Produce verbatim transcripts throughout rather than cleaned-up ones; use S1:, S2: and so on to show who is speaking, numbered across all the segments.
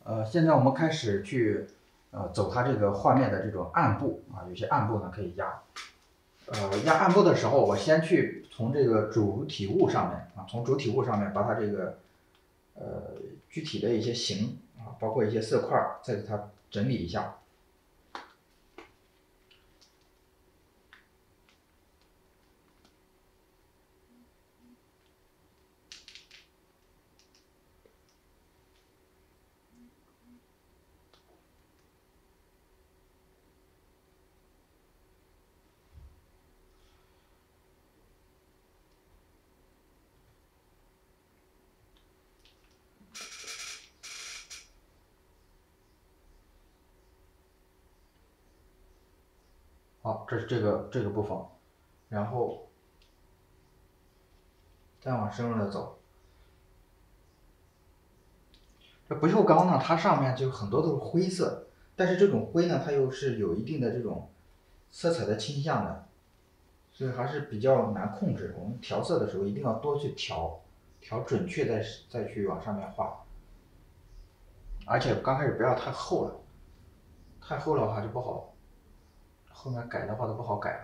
S1: 呃，现在我们开始去呃走它这个画面的这种暗部啊，有些暗部呢可以压。呃，压暗部的时候，我先去从这个主体物上面啊，从主体物上面把它这个呃具体的一些形啊，包括一些色块再给它整理一下。好，这是这个这个部分，然后再往深入的走。这不锈钢呢，它上面就很多都是灰色，但是这种灰呢，它又是有一定的这种色彩的倾向的，所以还是比较难控制。我们调色的时候一定要多去调，调准确再再去往上面画。而且刚开始不要太厚了，太厚的话就不好，后面改的话都不好改了。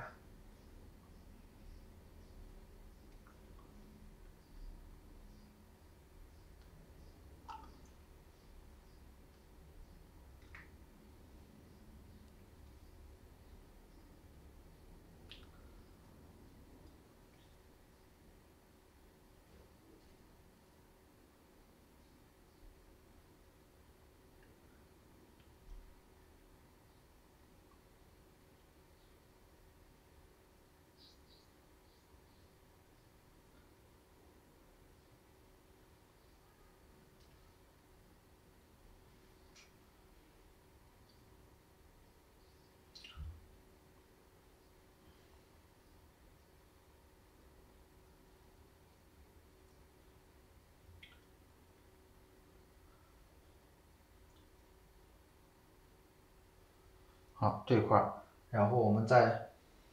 S1: 好，这一块儿，然后我们再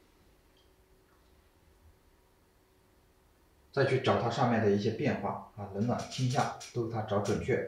S1: 再去找它上面的一些变化啊，冷暖倾向都给它找准确。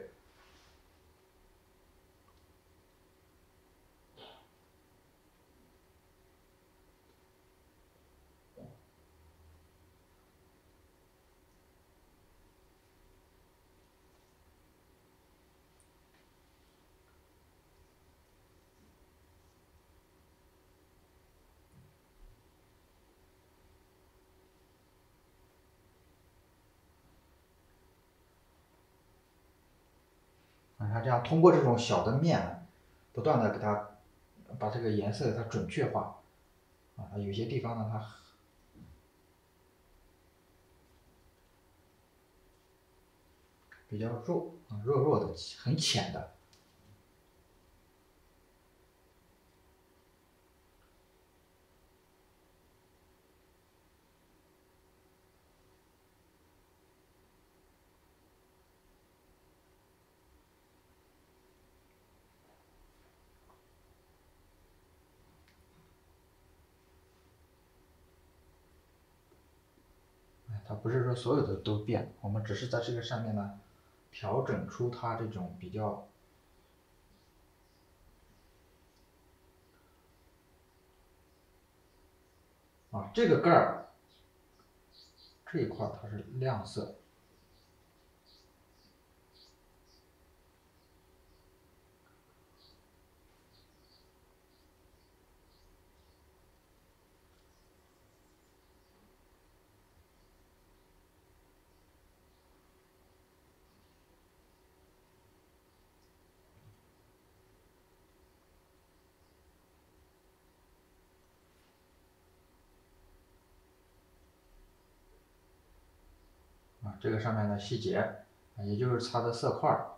S1: 啊，它这样通过这种小的面，不断的给它把这个颜色给它准确化啊，有些地方呢它比较弱啊，弱弱的，很浅的。它不是说所有的都变，我们只是在这个上面呢，调整出它这种比较啊，这个盖儿这一块它是亮色。啊，这个上面的细节，啊，也就是它的色块儿。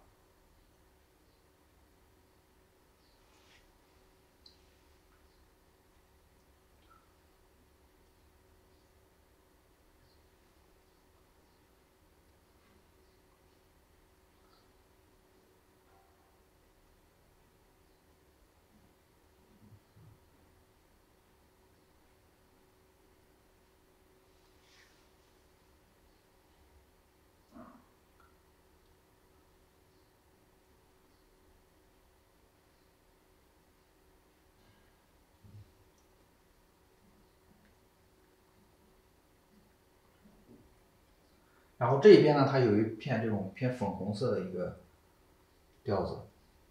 S1: 然后这一边呢，它有一片这种偏粉红色的一个调子，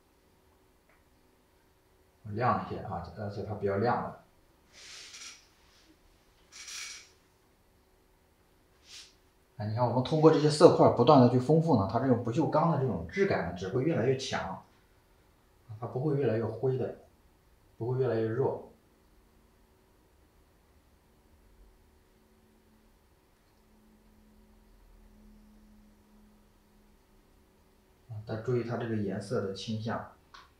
S1: 亮一些啊，而且它比较亮的。哎，你看我们通过这些色块不断的去丰富呢，它这种不锈钢的这种质感呢，只会越来越强，它不会越来越灰的，不会越来越弱。但注意它这个颜色的倾向。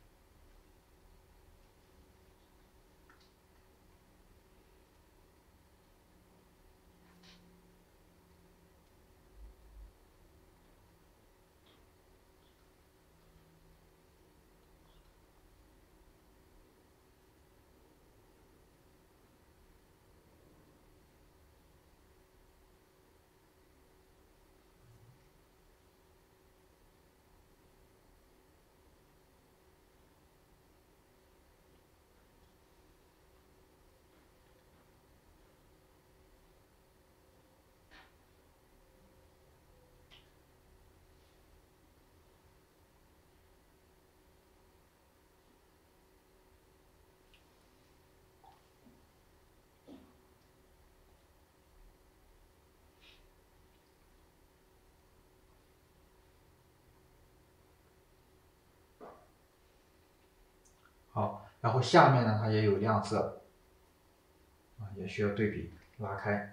S1: 好，然后下面呢，它也有亮色，啊，也需要对比拉开。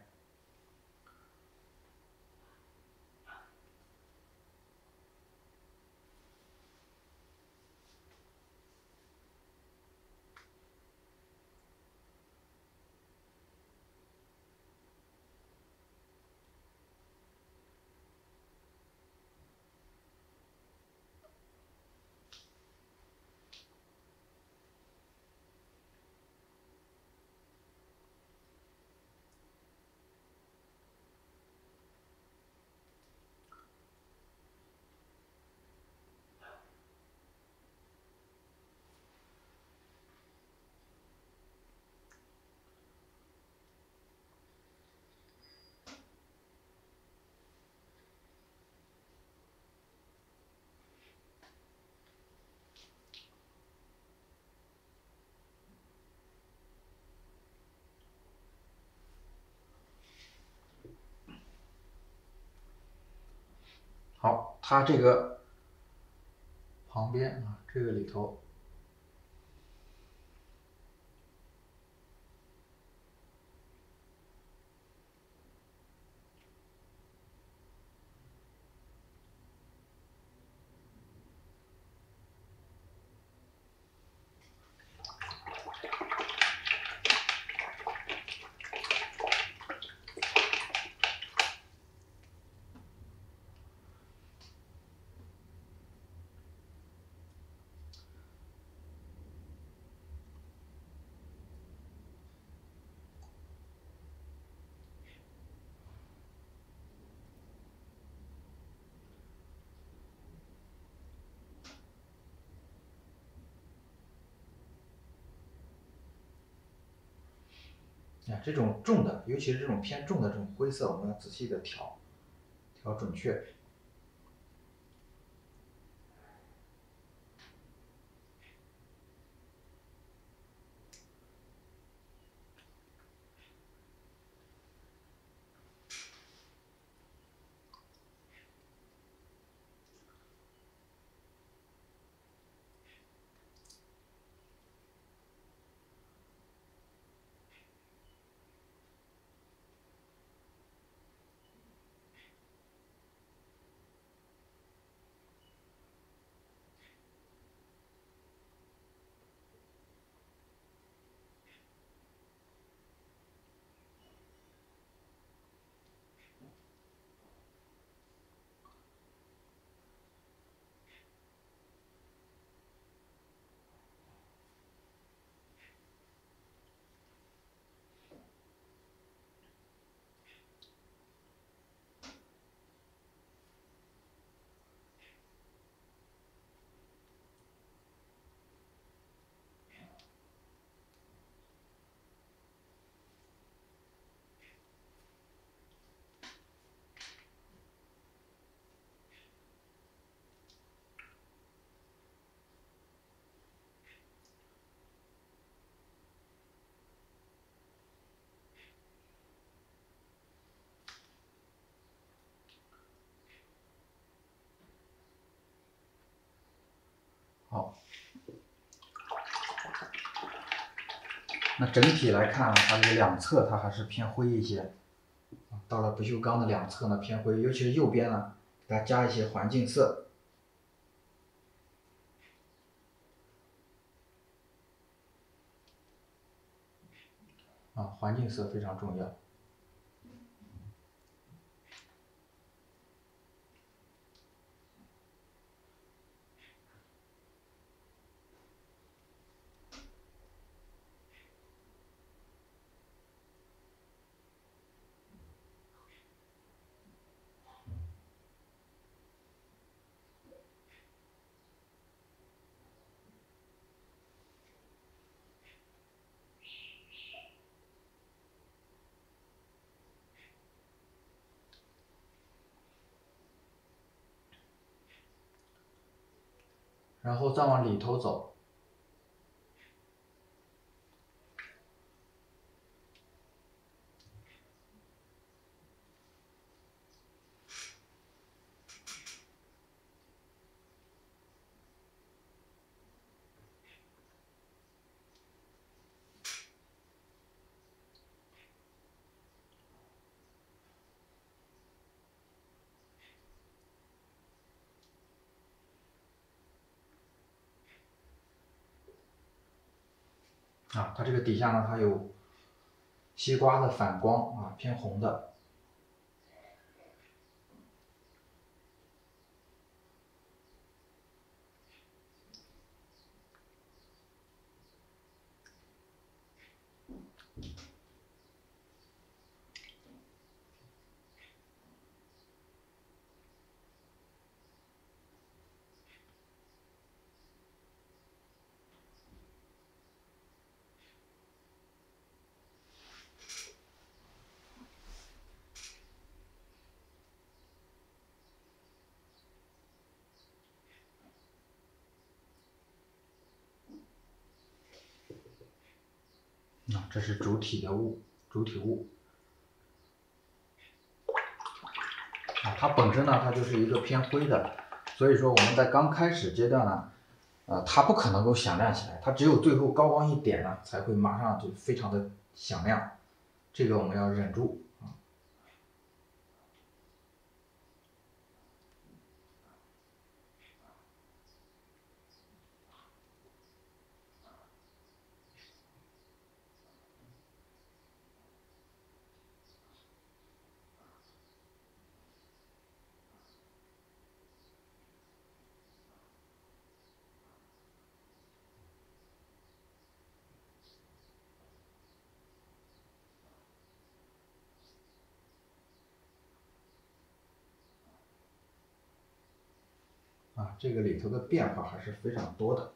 S1: 好，它这个旁边啊，这个里头。啊，这种重的，尤其是这种偏重的这种灰色，我们要仔细的调，调准确。 好，那整体来看，它这个两侧它还是偏灰一些。到了不锈钢的两侧呢偏灰，尤其是右边呢，给它加一些环境色。啊，环境色非常重要。然后再往里头走。啊，它这个底下呢，它有西瓜的反光啊，偏红的。啊，这是主体的物，主体物。啊，它本身呢，它就是一个偏灰的，所以说我们在刚开始阶段呢，呃，它不可能够响亮起来，它只有最后高光一点呢，才会马上就非常的响亮，这个我们要忍住。啊，这个里头的变化还是非常多的。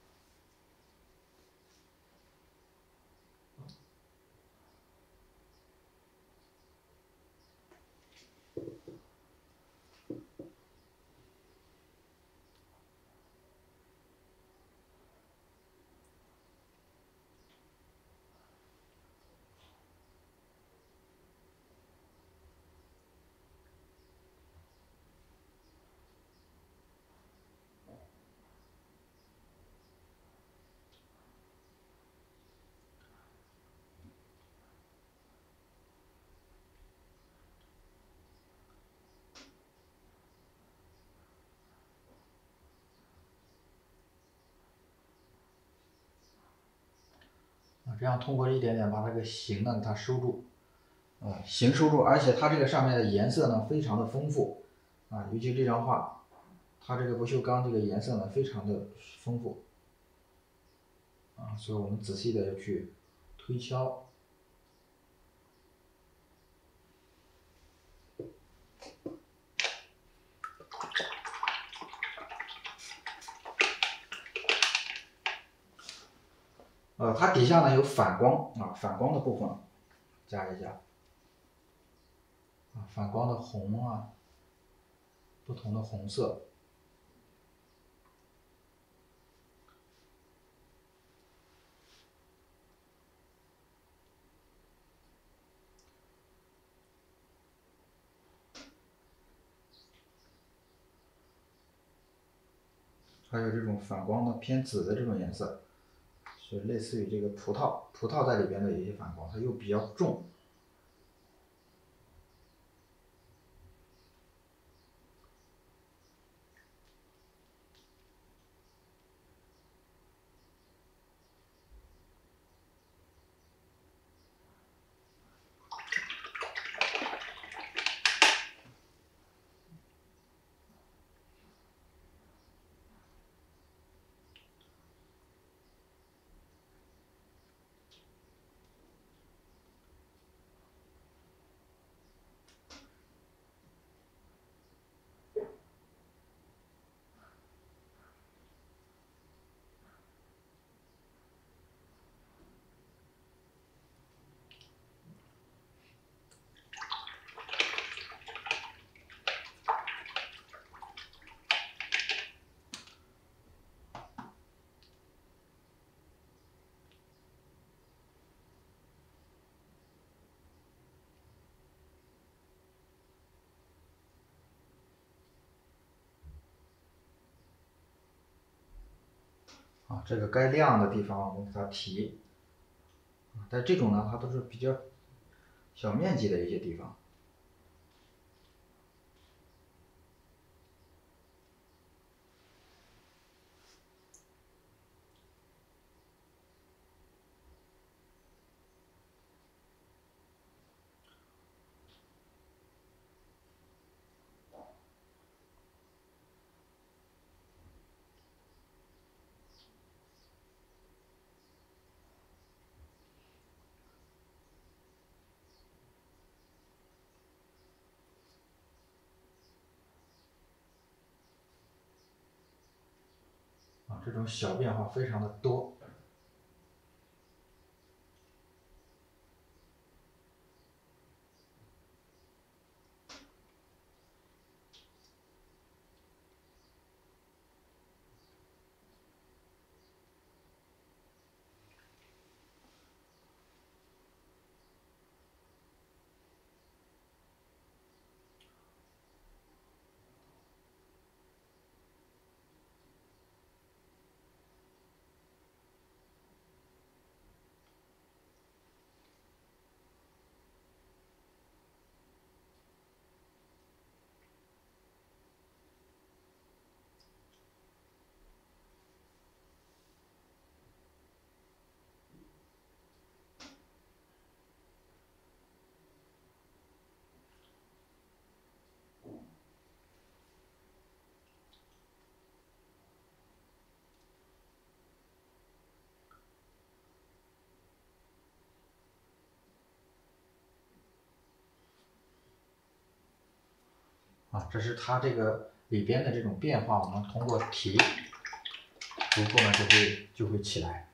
S1: 啊，这样通过一点点把这个形呢给它收住，啊，形收住，而且它这个上面的颜色呢非常的丰富，啊，尤其这张画，它这个不锈钢这个颜色呢非常的丰富，啊，所以我们仔细的要去推敲。呃，它底下呢有反光啊，反光的部分加一下，啊，反光的红啊，不同的红色。 还有这种反光的偏紫的这种颜色，是类似于这个葡萄，葡萄在里边的有一些反光，它又比较重。啊，这个该亮的地方我们给它提，但这种呢，它都是比较小面积的一些地方。啊，这种小变化非常的多。啊，这是它这个里边的这种变化，我们通过提，逐步呢就会就会起来。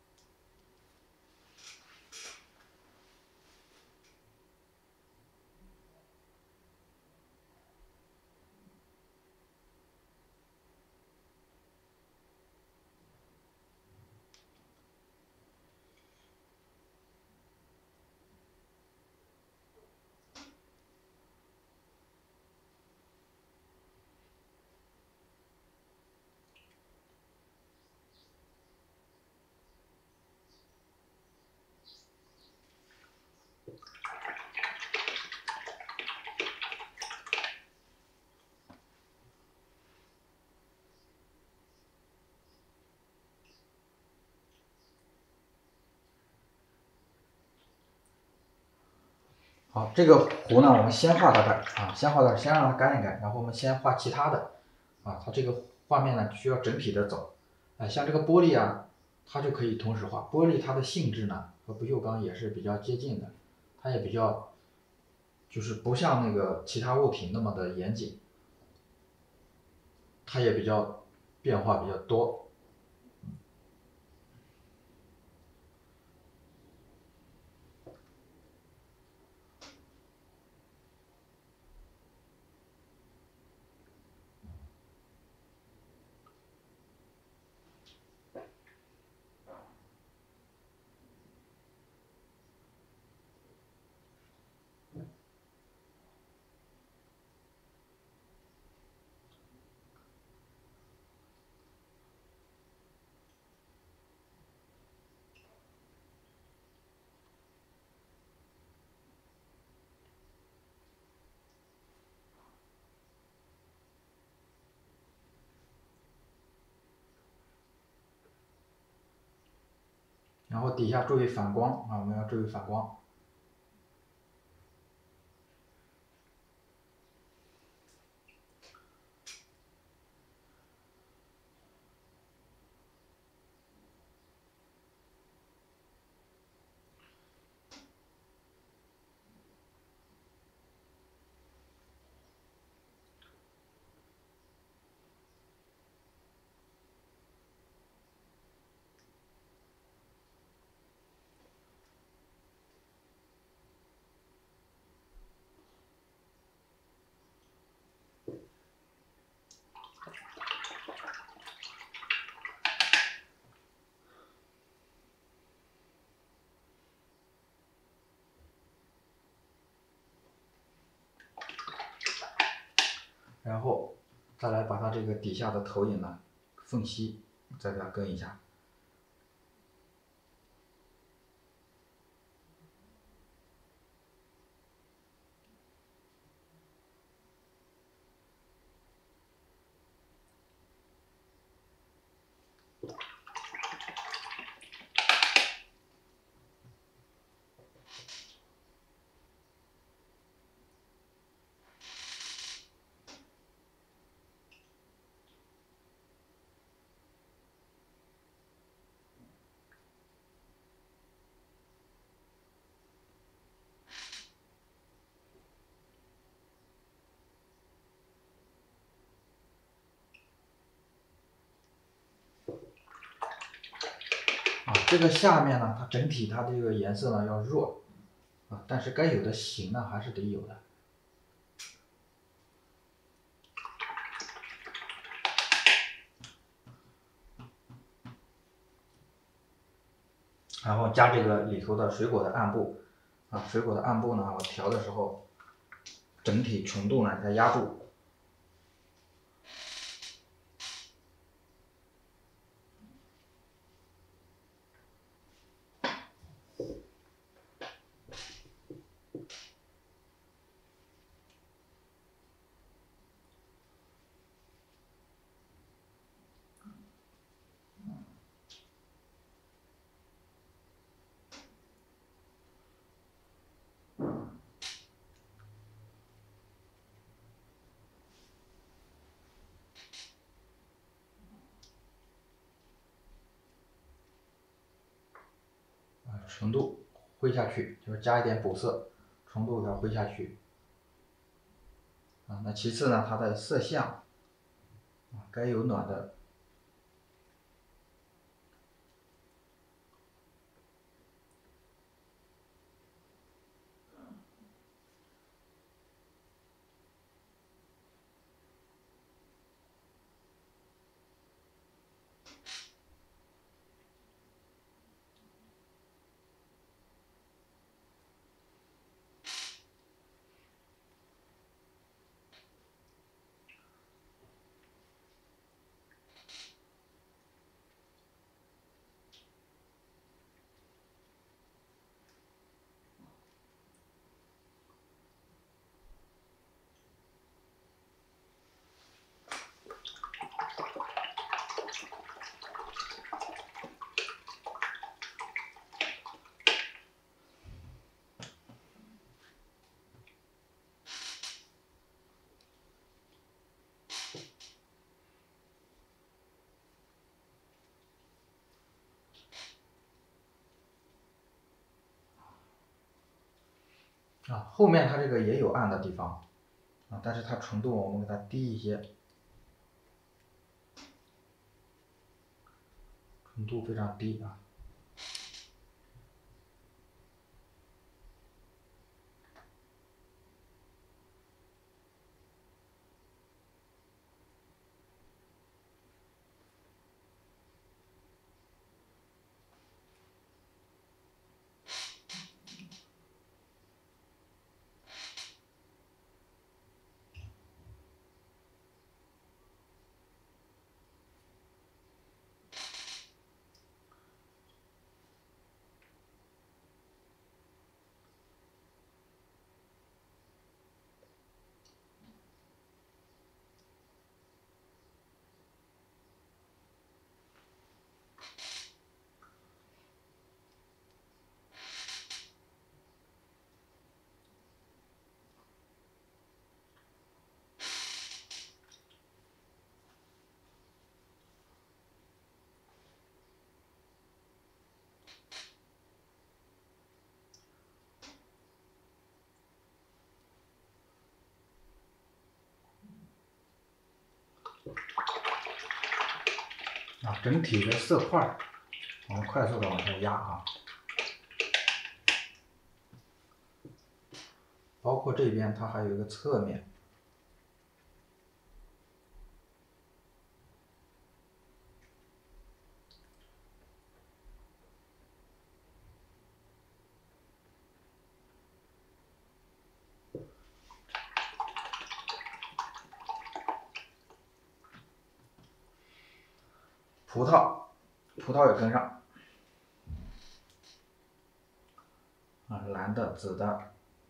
S1: 好，这个壶呢，我们先画到这儿啊，先画到这儿，先让它干一干，然后我们先画其他的啊。它这个画面呢需要整体的走，哎、啊，像这个玻璃啊，它就可以同时画。玻璃它的性质呢和不锈钢也是比较接近的，它也比较，就是不像那个其他物品那么的严谨，它也比较变化比较多。 后底下注意反光啊，我们要注意反光。然后再来把它这个底下的投影呢缝隙再给它跟一下。啊，这个下面呢，它整体它这个颜色呢要弱，啊，但是该有的形呢还是得有的。然后加这个里头的水果的暗部，啊，水果的暗部呢，我调的时候，整体纯度呢再压住。纯度挥下去，就是加一点补色，纯度要挥下去。啊，那其次呢，它的色相，啊，该有暖的。啊，后面它这个也有暗的地方，啊，但是它纯度我们给它低一些，纯度非常低啊。 啊，整体的色块儿，我们快速的往下压啊，包括这边它还有一个侧面。葡萄，葡萄也跟上，啊，蓝的、紫的。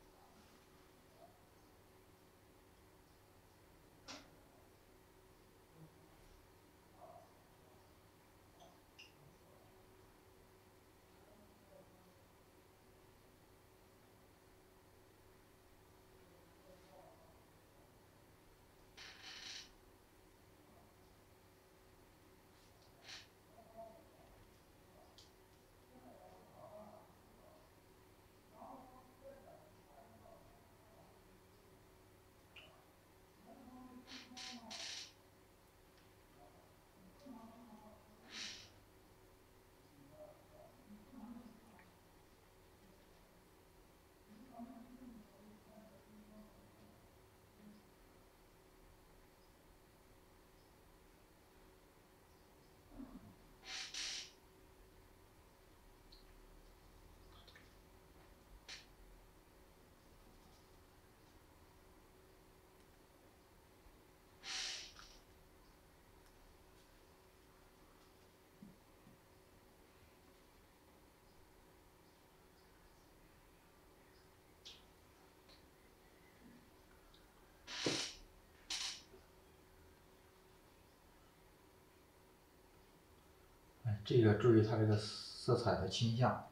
S1: 这个注意它这个色彩的倾向。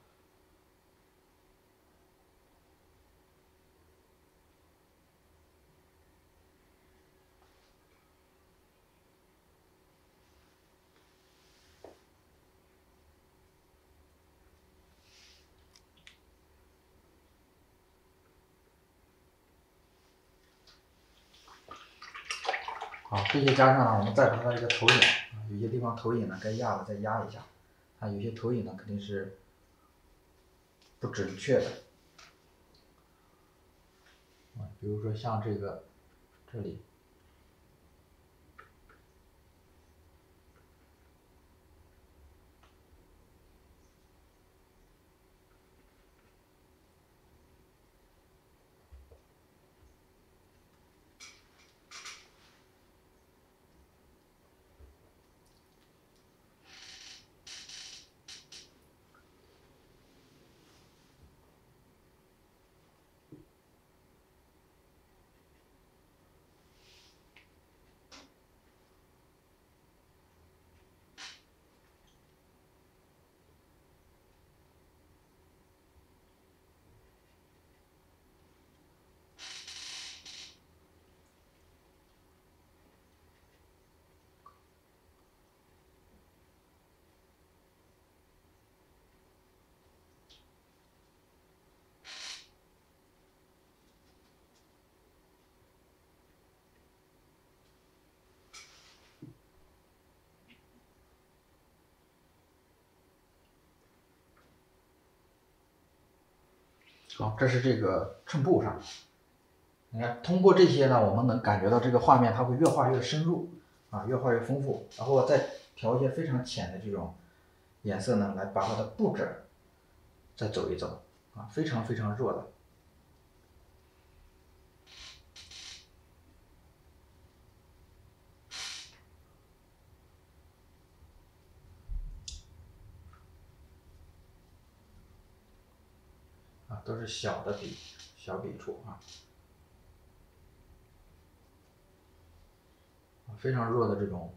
S1: 好，这些加上呢，我们再把它这个投影，有些地方投影呢该压的再压一下，啊，有些投影呢肯定是不准确的，啊，比如说像这个这里。好，这是这个衬布上。你看，通过这些呢，我们能感觉到这个画面它会越画越深入，啊，越画越丰富。然后再调一些非常浅的这种颜色呢，来把它的布置再走一走，啊，非常非常弱的。啊，都是小的笔，小笔触啊，非常弱的这种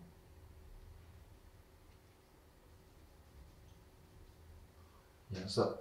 S1: 颜色。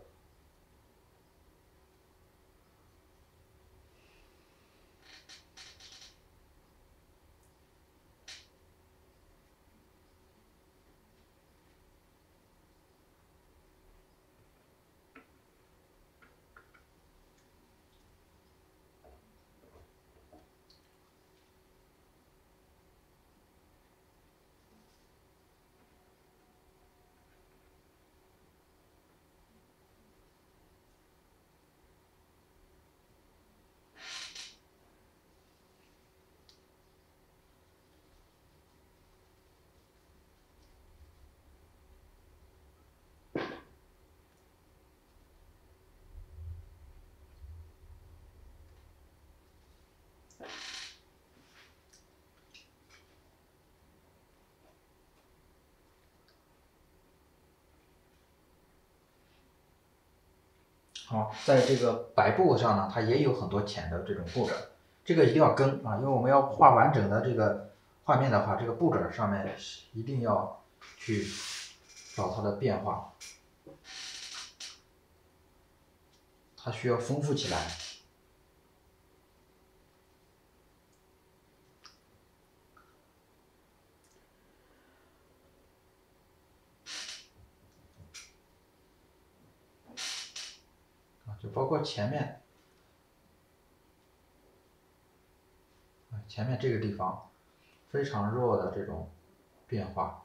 S1: 好，在这个白布上呢，它也有很多浅的这种布褶，这个一定要跟啊，因为我们要画完整的这个画面的话，这个布褶上面一定要去找它的变化，它需要丰富起来。就包括前面，前面这个地方非常弱的这种变化。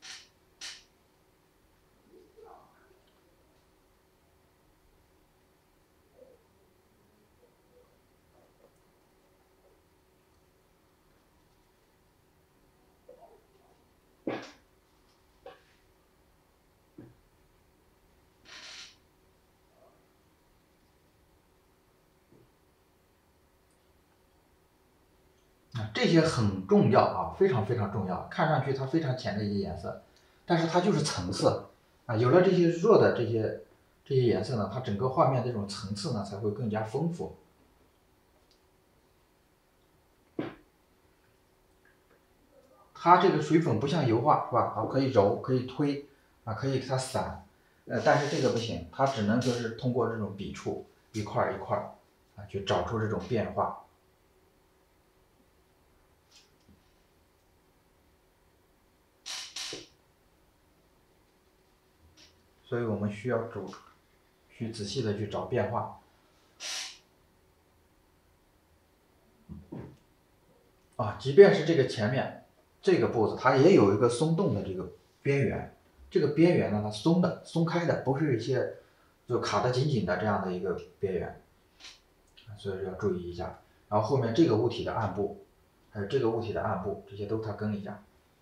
S1: 这些很重要啊，非常非常重要。看上去它非常浅的一些颜色，但是它就是层次啊。有了这些弱的这些这些颜色呢，它整个画面这种层次呢才会更加丰富。它这个水粉不像油画是吧？啊，可以揉，可以推，啊，可以给它散，呃，但是这个不行，它只能说是通过这种笔触一块一块啊，去找出这种变化。所以我们需要主去仔细的去找变化。啊，即便是这个前面这个布子，它也有一个松动的这个边缘，这个边缘呢，它松的、松开的，不是一些就卡得紧紧的这样的一个边缘，所以要注意一下。然后后面这个物体的暗部，还有这个物体的暗部，这些都它跟一下。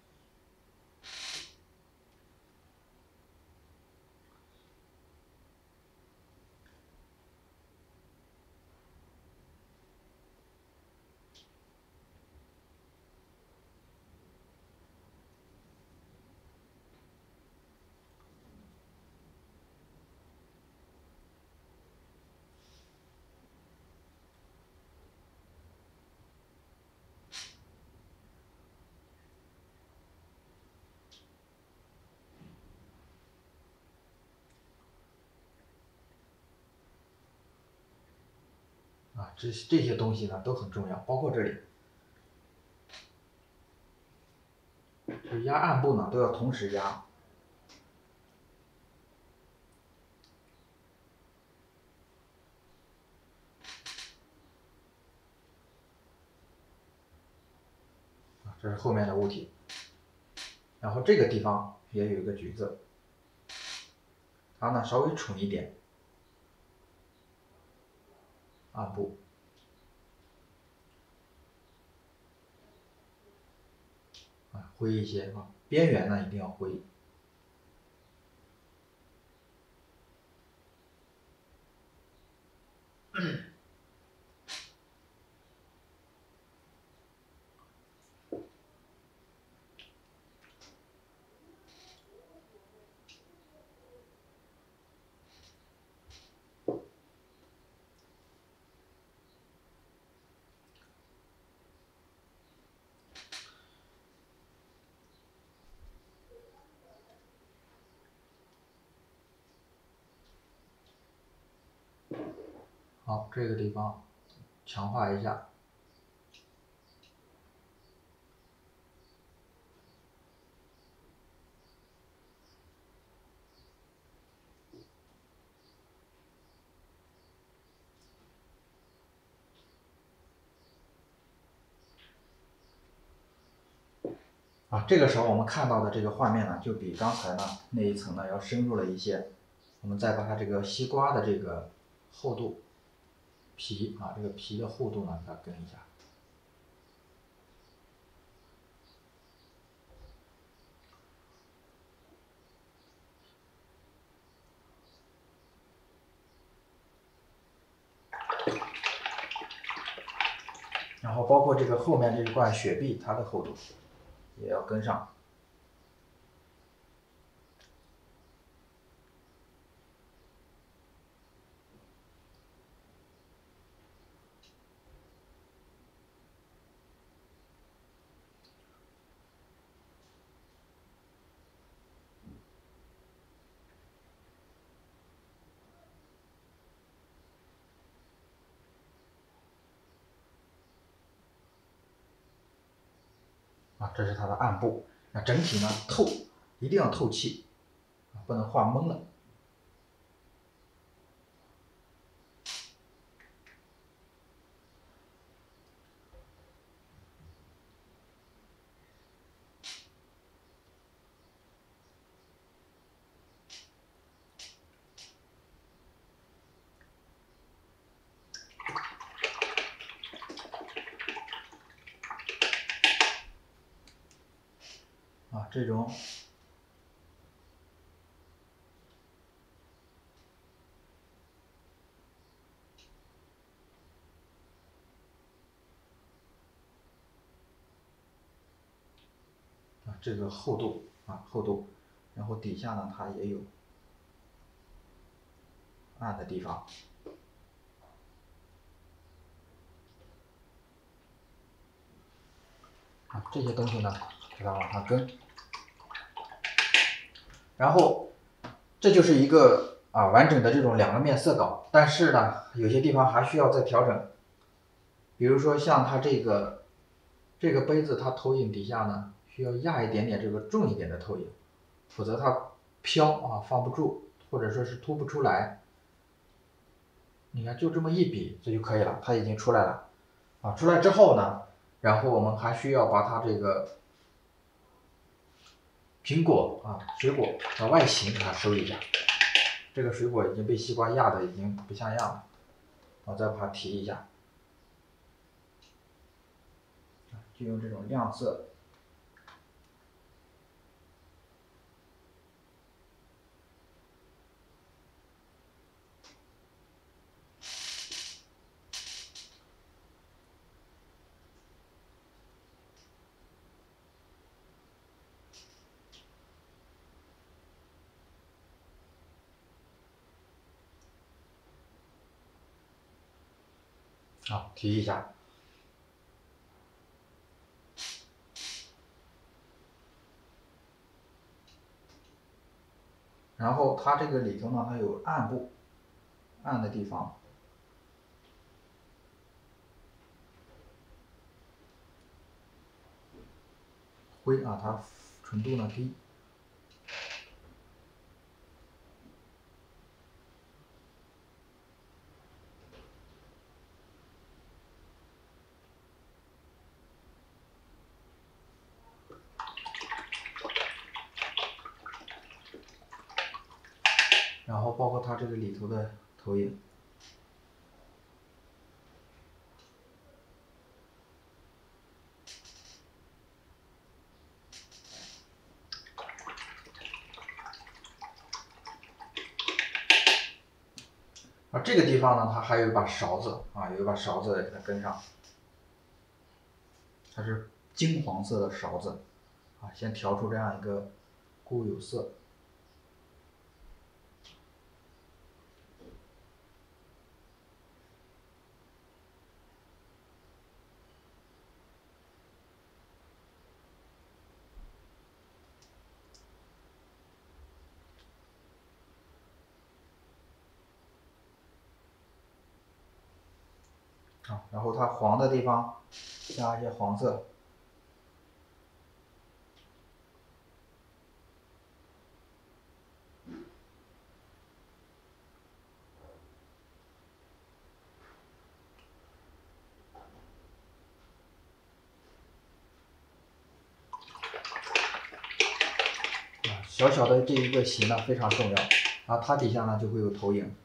S1: 啊，这这些东西呢都很重要，包括这里，就压暗部呢都要同时压。啊，这是后面的物体，然后这个地方也有一个橘子，它呢稍微蠢一点，暗部。啊，灰一些啊，边缘呢一定要灰。好，这个地方强化一下。啊，这个时候我们看到的这个画面呢，就比刚才呢那一层呢要深入了一些。我们再把它这个西瓜的这个厚度，皮啊这个皮的厚度呢，给它跟一下。然后包括这个后面这一块雪碧，它的厚度也要跟上。 啊，这是它的暗部。那整体呢透，一定要透气，不能画蒙了。啊，这种啊，这个厚度啊，厚度，然后底下呢，它也有暗的地方。啊，这些东西呢，给它往上跟。然后，这就是一个啊完整的这种两个面色稿，但是呢，有些地方还需要再调整。比如说像它这个这个杯子，它投影底下呢，需要压一点点这个重一点的投影，否则它飘啊放不住，或者说是凸不出来。你看，就这么一比，这就可以了，它已经出来了。啊，出来之后呢，然后我们还需要把它这个苹果啊，水果的外形给它收一下。这个水果已经被西瓜压的已经不像样了，我再把它提一下，就用这种亮色。啊，提一下。然后它这个里头呢，它有暗部，暗的地方。灰啊，它纯度呢低。然后包括它这个里头的投影。而这个地方呢，它还有一把勺子啊，有一把勺子给它跟上，它是金黄色的勺子啊，先调出这样一个固有色。啊，然后它黄的地方加一些黄色。啊，小小的这一个形呢非常重要，然后它底下呢就会有投影。